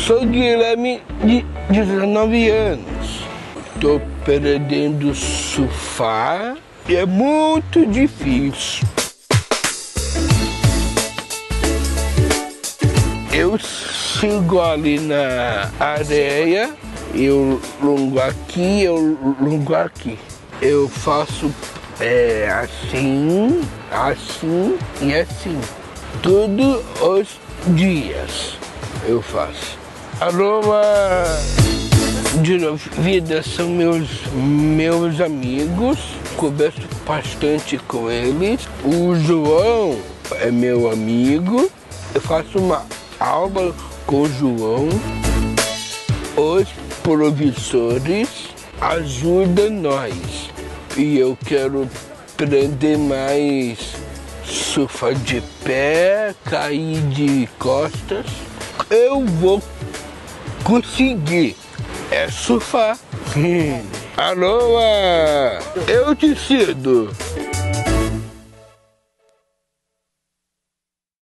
Sou Guilherme, de 19 anos. Tô aprendendo surfar e é muito difícil. Eu sigo ali na areia, eu longo aqui, eu longo aqui. Eu faço assim, assim e assim. Todos os dias eu faço. Aroma de vida são meus amigos, converso bastante com eles. O João é meu amigo, eu faço uma aula com o João. Os professores ajudam nós e eu quero aprender mais surfar de pé, cair de costas. Eu vou conseguir surfar. Alô, eu te cedo.